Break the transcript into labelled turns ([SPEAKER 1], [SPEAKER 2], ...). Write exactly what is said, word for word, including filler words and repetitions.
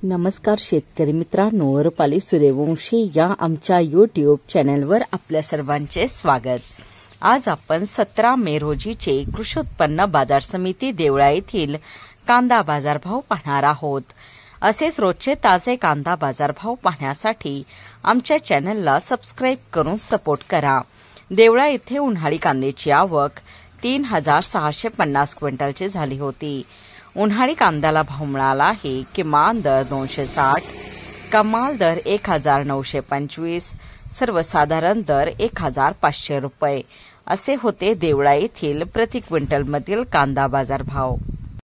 [SPEAKER 1] नमस्कार शेतकरी मित्रांनो, रुपाली सूर्यवंशी या आमच्या यूट्यूब चॅनलवर आपल्या सर्वांचे स्वागत। आज आपण सतरा मे रोजीचे कृषी उत्पन्न बाजार समिती देवळा येथील कांदा बाजारभाव पाहणार आहोत। असेच रोजचे ताजे कांदा बाजारभाव पाहण्यासाठी आमच्या चॅनलला सबस्क्राइब करून सपोर्ट करा। देवळा येथे उन्हाळी कांद्याची आवक तीन हजार सहाशे पन्नास क्विंटलची झाली होती। उन्हाळी कांद्याला भाव मिळाला आहे किमान दर दोनशे साठ, कमाल दर एक हजार नऊशे पंचवीस, सर्वसाधारण दर एक हजार पाचशे रुपये असे होते देवळा येथील प्रति क्विंटल मधील कांदा बाजार भाव।